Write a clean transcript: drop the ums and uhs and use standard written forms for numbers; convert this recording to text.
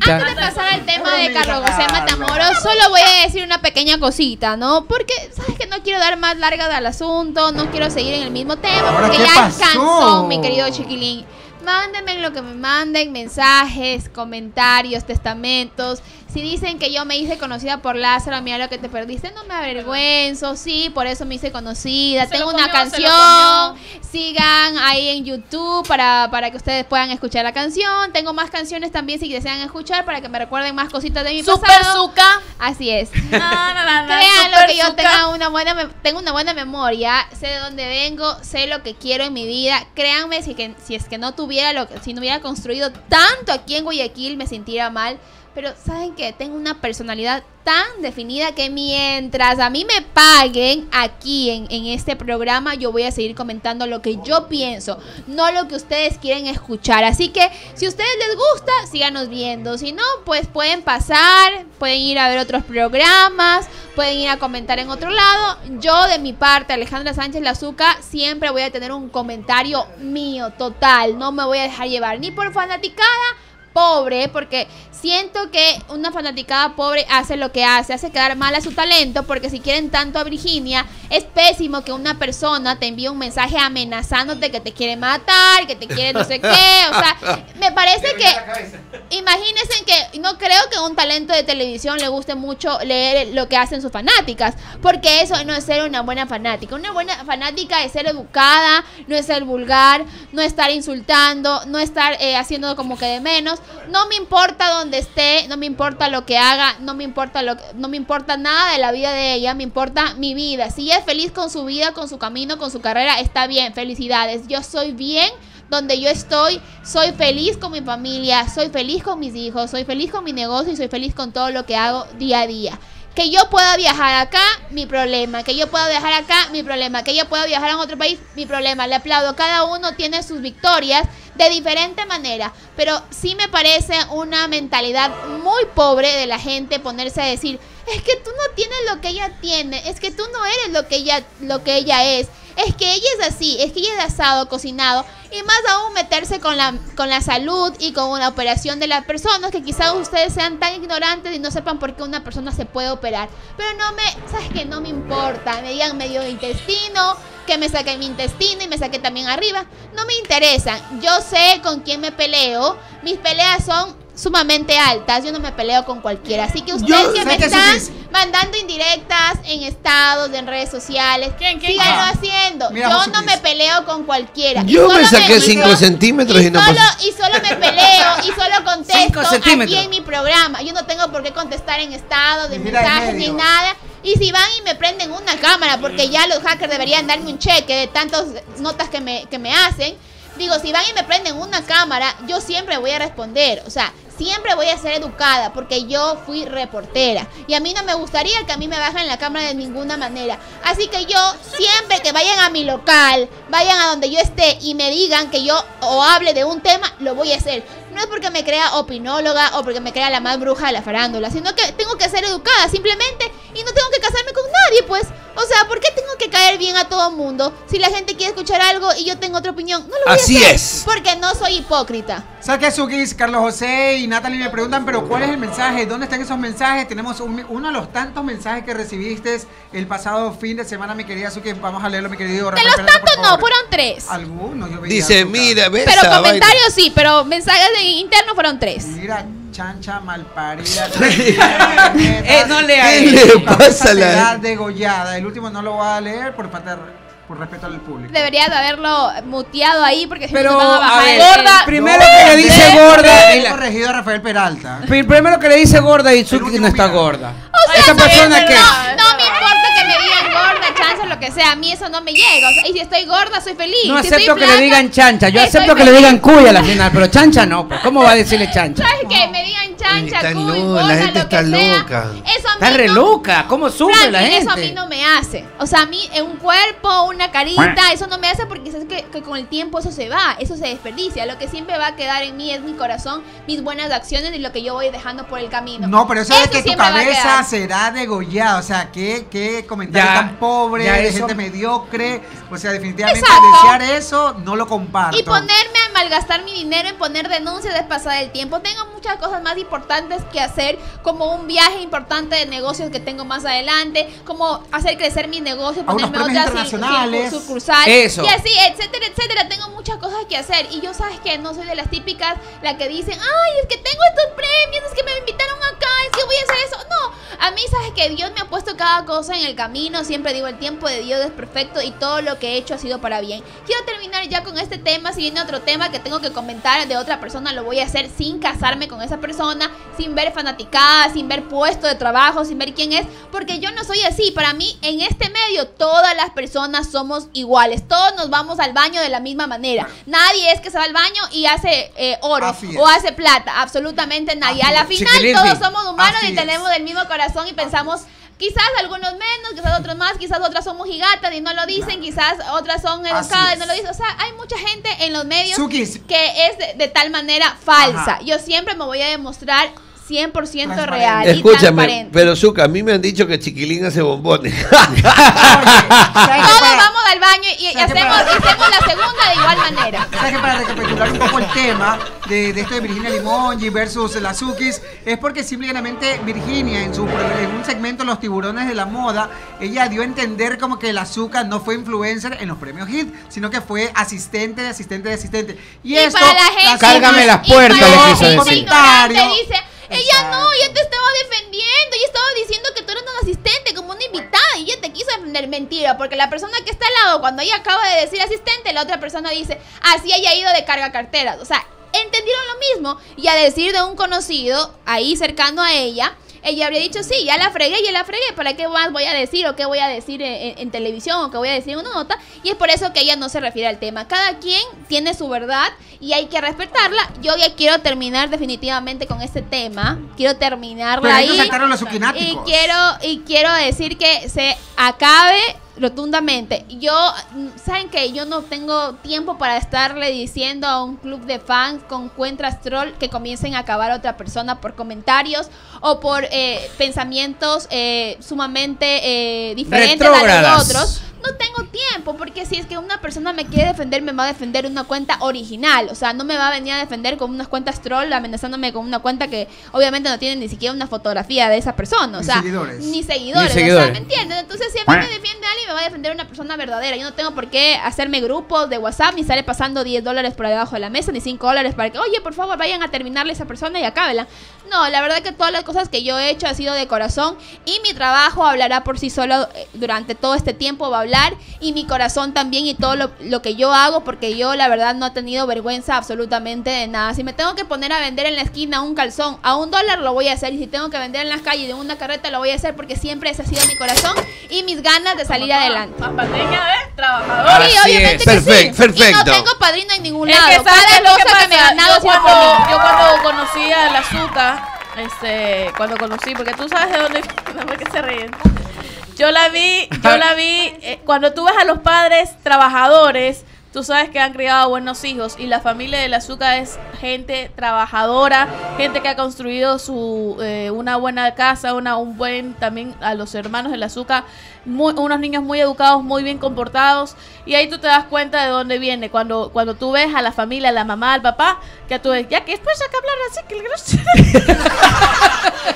Chancha. Antes de pasar al tema de Carlos José Matamoros, solo voy a decir una pequeña cosita, ¿no? Porque, ¿sabes que no quiero dar más larga al asunto? No quiero seguir en el mismo tema, porque ya cansó, mi querido chiquilín. Mándenme lo que me manden, mensajes, comentarios, testamentos. Si dicen que yo me hice conocida por Lázaro, mira lo que te perdiste, no me avergüenzo, sí, por eso me hice conocida. Tengo una canción, sigan ahí en YouTube para que ustedes puedan escuchar la canción. Tengo más canciones también si desean escuchar para que me recuerden más cositas de mi pasado. Super Zuka. Así es. Créanlo que yo tengo una buena memoria, sé de dónde vengo, sé lo que quiero en mi vida. Créanme, si es que no hubiera construido tanto aquí en Guayaquil, me sintiera mal. Pero saben que tengo una personalidad tan definida que mientras a mí me paguen aquí en este programa, yo voy a seguir comentando lo que yo pienso, no lo que ustedes quieren escuchar. Así que si a ustedes les gusta, síganos viendo. Si no, pues pueden pasar, pueden ir a ver otros programas, pueden ir a comentar en otro lado. Yo de mi parte, Alejandra Sánchez Lazuca, siempre voy a tener un comentario mío, total. No me voy a dejar llevar ni por fanaticada pobre, porque siento que una fanaticada pobre hace lo que hace quedar mal a su talento, porque si quieren tanto a Virginia, es pésimo que una persona te envíe un mensaje amenazándote que te quiere matar, que te quiere no sé qué, o sea, me parece que, imagínense que no creo que a un talento de televisión le guste mucho leer lo que hacen sus fanáticas, porque eso no es ser una buena fanática. Una buena fanática es ser educada, no es ser vulgar, no estar insultando, no estar haciendo como que de menos. No me importa dónde esté, no me importa lo que haga, no me importa nada de la vida de ella, me importa mi vida. Si ella es feliz con su vida, con su camino, con su carrera, está bien, felicidades. Yo soy bien donde yo estoy, soy feliz con mi familia, soy feliz con mis hijos, soy feliz con mi negocio y soy feliz con todo lo que hago día a día. Que yo pueda viajar acá, mi problema. Que yo pueda viajar acá, mi problema. Que yo pueda viajar a otro país, mi problema. Le aplaudo. Cada uno tiene sus victorias de diferente manera. Pero sí me parece una mentalidad muy pobre de la gente ponerse a decir: es que tú no tienes lo que ella tiene. Es que tú no eres lo que ella es. Es que ella es así, es que ella es asado, cocinado. Y más aún meterse con la salud y con una operación de las personas, que quizás ustedes sean tan ignorantes y no sepan por qué una persona se puede operar. Pero ¿sabes qué? No me importa. Me digan medio intestino, que me saquen mi intestino y me saquen también arriba. No me interesan. Yo sé con quién me peleo. Mis peleas son sumamente altas. Yo no me peleo con cualquiera. Así que ustedes que me están mandando indirectas en estados, en redes sociales, síganlo haciendo. Mira, yo no me peleo con cualquiera. Yo me saqué 5 centímetros y no pasó. Y solo me peleo y solo contesto aquí en mi programa. Yo no tengo por qué contestar en estados, de mensajes ni nada. Y si van y me prenden una cámara, porque ya los hackers deberían darme un cheque de tantas notas que me hacen. Digo, si van y me prenden una cámara, yo siempre voy a responder. O sea, siempre voy a ser educada, porque yo fui reportera. Y a mí no me gustaría que a mí me bajen la cámara de ninguna manera. Así que yo, siempre que vayan a mi local, vayan a donde yo esté y me digan que yo o hable de un tema, lo voy a hacer. No es porque me crea opinóloga o porque me crea la más bruja de la farándula, sino que tengo que ser educada simplemente, y no tengo que casarme con nadie, pues. O sea, ¿por qué tengo que caer bien a todo el mundo? Si la gente quiere escuchar algo y yo tengo otra opinión, no lo voy a hacer. Así es. Porque no soy hipócrita. Sakazukis, Carlos José y Natalie me preguntan, pero ¿cuál es el mensaje? ¿Dónde están esos mensajes? Tenemos uno de los tantos mensajes que recibiste el pasado fin de semana, mi querida Suki. Vamos a leerlo, mi querido Rafael. De los tantos no, fueron 3. Algunos, yo veía. Dice, mira, ves. Pero comentarios sí, pero mensajes internos fueron 3. Mira, chancha malparida. No le ¿Qué le pasa a la degollada? El último no lo voy a leer por respeto al público. Debería de haberlo muteado ahí, porque si pero, no van a bajar. A ver, gorda, primero que le dice gorda. He corregido a Rafael Peralta. Primero que le dice gorda y Suki no está gorda. O sea, esa persona que no me importa que me digan gorda, chancha, lo que sea. A mí eso no me llega. O sea, y si estoy gorda, soy feliz. No si acepto que flaca, le digan chancha. Yo acepto que feliz. le digan cuy a la final, pero chancha no. Pues, ¿cómo va a decirle chancha? ¿Sabes qué? Me digan chancha, cuy, gorda, la gente lo que está sea. loca. Eso a mí Está re loca. ¿Cómo sufre la gente? Eso a mí no me hace. O sea, a mí un cuerpo, una carita, eso no me hace, porque sabes que con el tiempo eso se va, eso se desperdicia. Lo que siempre va a quedar en mí es mi corazón, mis buenas acciones y lo que yo voy dejando por el camino. No, pero eso de que tu cabeza será degollada. O sea, qué comentario tan pobre, de gente mediocre. O sea, definitivamente desear eso no lo comparto. Y ponerme a malgastar mi dinero en poner denuncias de pasar el tiempo. Tengo muchas cosas más importantes que hacer, como un viaje importante de negocios que tengo más adelante, como hacer crecer mi negocio, ponerme otras sucursales, eso. Y así, etcétera, etcétera. Tengo muchas cosas que hacer. Y yo, ¿sabes qué? No soy de las típicas, la que dicen, ay, es que tengo estos premios, es que me invitaron acá, es que voy a hacer eso. No, a mí, ¿sabes qué? Dios me ha puesto cada cosa en el camino. Siempre digo, el tiempo de Dios es perfecto y todo lo que he hecho ha sido para bien. Quiero terminar ya con este tema. Si viene otro tema que tengo que comentar de otra persona, lo voy a hacer sin casarme con esa persona, sin ver fanaticada, sin ver puesto de trabajo, sin ver quién es, porque yo no soy así. Para mí, en este medio, todas las personas somos iguales. Todos nos vamos al baño de la misma manera. Nadie es que se va al baño y hace oro o hace plata. Absolutamente nadie. A la final, todos somos humanos y tenemos el mismo corazón y pensamos... Quizás algunos menos, quizás otros más, quizás otras son mojigatas y no lo dicen, quizás otras son educadas y no lo dicen. O sea, hay mucha gente en los medios que es de tal manera falsa. Yo siempre me voy a demostrar 100% real. Escúchame, y transparente. pero Zucca, a mí me han dicho que Chiquilín hace bombones. Todos vamos al baño y hacemos la segunda de igual manera. ¿Sabes que para recapitular un poco el tema de esto de Virginia Limongi versus las Zuckis, es porque simplemente Virginia en un segmento Los Tiburones de la Moda, ella dio a entender como que la Zucca no fue influencer en los premios HIT, sino que fue asistente de asistente de asistente. Y esto, para la gente, cárgame las puertas, le quiso decir. Dice, ella no, ella te estaba defendiendo, ella estaba diciendo que tú eres un asistente, como una invitada, y ella te quiso defender. Mentira, porque la persona que está al lado, cuando ella acaba de decir asistente, la otra persona dice, así haya ido de carga carteras. O sea, entendieron lo mismo, y a decir de un conocido ahí cercano a ella habría dicho, sí, ya la fregué, ¿para qué más voy a decir o qué voy a decir en televisión o qué voy a decir en una nota? Y es por eso que ella no se refiere al tema. Cada quien tiene su verdad y hay que respetarla. Yo ya quiero terminar definitivamente con este tema. Quiero terminarla ahí. Y quiero decir que se acabe rotundamente. Saben que yo no tengo tiempo para estarle diciendo a un club de fans con cuentas troll que comiencen a acabar a otra persona por comentarios o por pensamientos sumamente diferentes a los otros. No tengo tiempo, porque si es que una persona me quiere defender, me va a defender una cuenta original. O sea, no me va a venir a defender con unas cuentas troll, amenazándome con una cuenta que obviamente no tiene ni siquiera una fotografía de esa persona. O sea, ni seguidores. O sea, ¿me entiendes? Entonces, si a mí me defiende alguien, me va a defender una persona verdadera. Yo no tengo por qué hacerme grupos de WhatsApp, ni sale pasando $10 por debajo de la mesa, ni $5 para que, oye, por favor, vayan a terminarle a esa persona y acábela. No, la verdad que todas las cosas que yo he hecho ha sido de corazón y mi trabajo hablará por sí solo durante todo este tiempo, va a hablar, y mi corazón también y todo lo que yo hago, porque yo la verdad no he tenido vergüenza absolutamente de nada. Si me tengo que poner a vender en la esquina un calzón a $1, lo voy a hacer, y si tengo que vender en las calles de una carreta, lo voy a hacer, porque siempre ese ha sido mi corazón y mis ganas de salir adelante. Papateña, trabajadora. Sí, obviamente que sí. Perfecto. Y no tengo padrino en ningún lado. Es que cada cosa que me he ganado yo cuando conocí a la Zucca, cuando conocí, porque tú sabes de dónde, ¿por qué se ríen? Yo la vi, cuando tú ves a los padres trabajadores, tú sabes que han criado buenos hijos, y la familia de la Zucca es gente trabajadora, gente que ha construido una buena casa, también a los hermanos de la Zucca, unos niños muy educados, muy bien comportados, y ahí tú te das cuenta de dónde viene, cuando tú ves a la familia, a la mamá, al papá, que tú ves, ya que después hay que hablar así, que